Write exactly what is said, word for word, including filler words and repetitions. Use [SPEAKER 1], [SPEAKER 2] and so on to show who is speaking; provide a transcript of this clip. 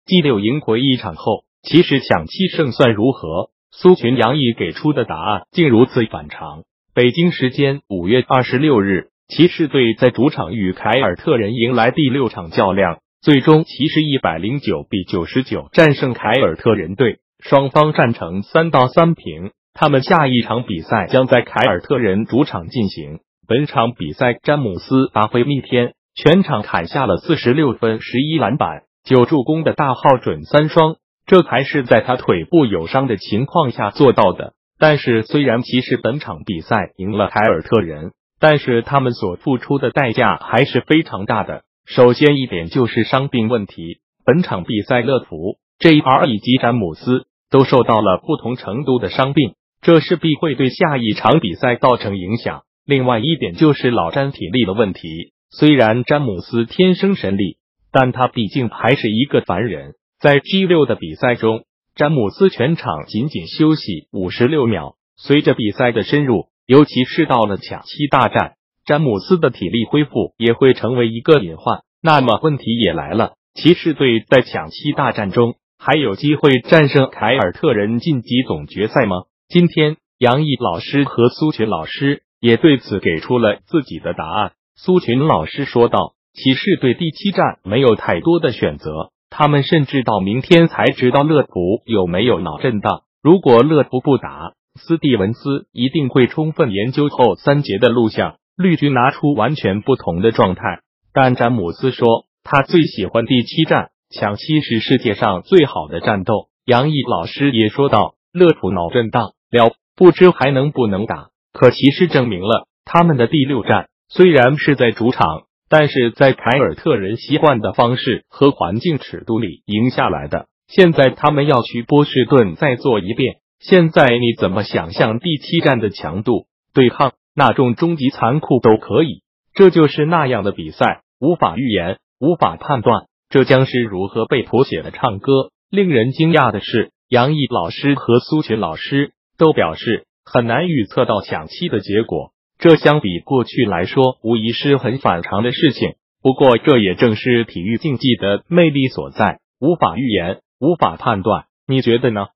[SPEAKER 1] G 六赢回一场后，其实抢七胜算如何？苏群、杨毅给出的答案竟如此反常。北京时间五月二十六日，骑士队在主场与凯尔特人迎来第六场较量，最终骑士一百零九比九十九战胜凯尔特人队，双方战成三到三平。他们下一场比赛将在凯尔特人主场进行。本场比赛詹姆斯发挥逆天，全场砍下了四十六分、十一篮板、九助攻的大号准三双，这还是在他腿部有伤的情况下做到的。但是虽然骑士本场比赛赢了凯尔特人，但是他们所付出的代价还是非常大的。首先一点就是伤病问题，本场比赛乐福、J R 以及詹姆斯都受到了不同程度的伤病，这势必会对下一场比赛造成影响。另外一点就是老詹体力的问题，虽然詹姆斯天生神力，但他毕竟还是一个凡人。在 G 六 的比赛中，詹姆斯全场仅仅休息五十六秒。随着比赛的深入，尤其是到了抢七大战，詹姆斯的体力恢复也会成为一个隐患。那么问题也来了，骑士队在抢七大战中还有机会战胜凯尔特人晋级总决赛吗？今天杨毅老师和苏群老师也对此给出了自己的答案。苏群老师说道，骑士队第七战没有太多的选择，他们甚至到明天才知道乐福有没有脑震荡。如果乐福不打，斯蒂文斯一定会充分研究后三节的录像，绿军拿出完全不同的状态。但詹姆斯说，他最喜欢第七战，抢七是世界上最好的战斗。杨毅老师也说道，乐福脑震荡了，不知还能不能打。可骑士证明了，他们的第六战虽然是在主场，但是在凯尔特人习惯的方式和环境尺度里赢下来的。现在他们要去波士顿再做一遍。现在你怎么想象第七战的强度、对抗、那种终极残酷都可以，这就是那样的比赛，无法预言，无法判断，这将是如何被谱写的唱歌。令人惊讶的是，杨毅老师和苏群老师都表示很难预测到抢七的结果，这相比过去来说无疑是很反常的事情。不过这也正是体育竞技的魅力所在，无法预言，无法判断。你觉得呢？